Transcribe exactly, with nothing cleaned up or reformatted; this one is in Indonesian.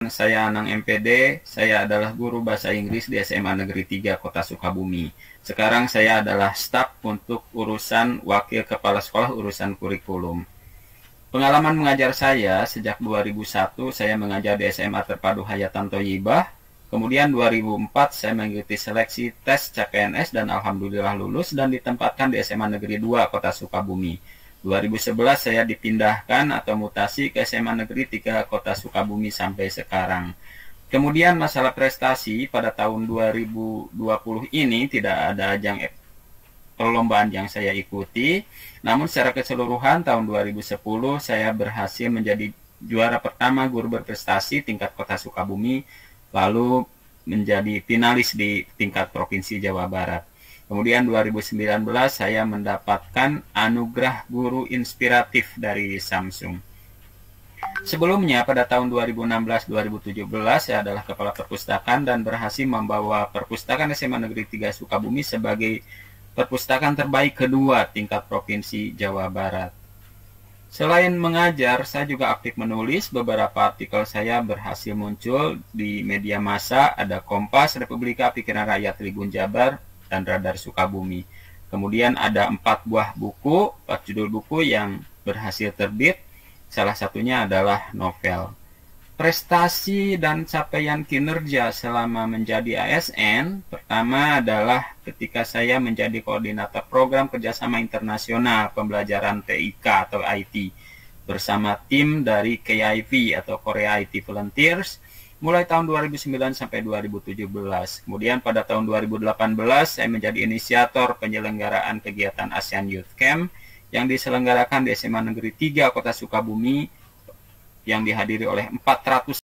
Saya Anang M P D, saya adalah guru bahasa Inggris di S M A Negeri tiga Kota Sukabumi. Sekarang saya adalah staf untuk urusan wakil kepala sekolah urusan kurikulum. Pengalaman mengajar saya sejak dua ribu satu saya mengajar di S M A Terpadu Hayatan Thoyibah. Kemudian dua ribu empat saya mengikuti seleksi tes C P N S dan alhamdulillah lulus dan ditempatkan di S M A Negeri dua Kota Sukabumi. dua ribu sebelas saya dipindahkan atau mutasi ke S M A Negeri tiga Kota Sukabumi sampai sekarang. Kemudian masalah prestasi pada tahun dua ribu dua puluh ini tidak ada ajang perlombaan yang saya ikuti. Namun secara keseluruhan tahun dua ribu sepuluh saya berhasil menjadi juara pertama guru berprestasi tingkat Kota Sukabumi, lalu menjadi finalis di tingkat Provinsi Jawa Barat. Kemudian dua ribu sembilan belas saya mendapatkan anugerah guru inspiratif dari Samsung. Sebelumnya pada tahun dua ribu enam belas dua ribu tujuh belas saya adalah kepala perpustakaan dan berhasil membawa perpustakaan S M A Negeri tiga Sukabumi sebagai perpustakaan terbaik kedua tingkat Provinsi Jawa Barat. Selain mengajar, saya juga aktif menulis. Beberapa artikel saya berhasil muncul di media massa, ada Kompas, Republika, Pikiran Rakyat, Tribun Jabar, dan Radar Sukabumi. Kemudian ada empat buah buku, empat judul buku yang berhasil terbit. Salah satunya adalah novel. Prestasi dan capaian kinerja selama menjadi A S N, pertama adalah ketika saya menjadi koordinator program kerjasama internasional pembelajaran T I K atau I T bersama tim dari K I V atau Korea I T Volunteers mulai tahun dua ribu sembilan sampai dua ribu tujuh belas. Kemudian pada tahun dua ribu delapan belas saya menjadi inisiator penyelenggaraan kegiatan ASEAN Youth Camp yang diselenggarakan di S M A Negeri tiga Kota Sukabumi yang dihadiri oleh empat ratus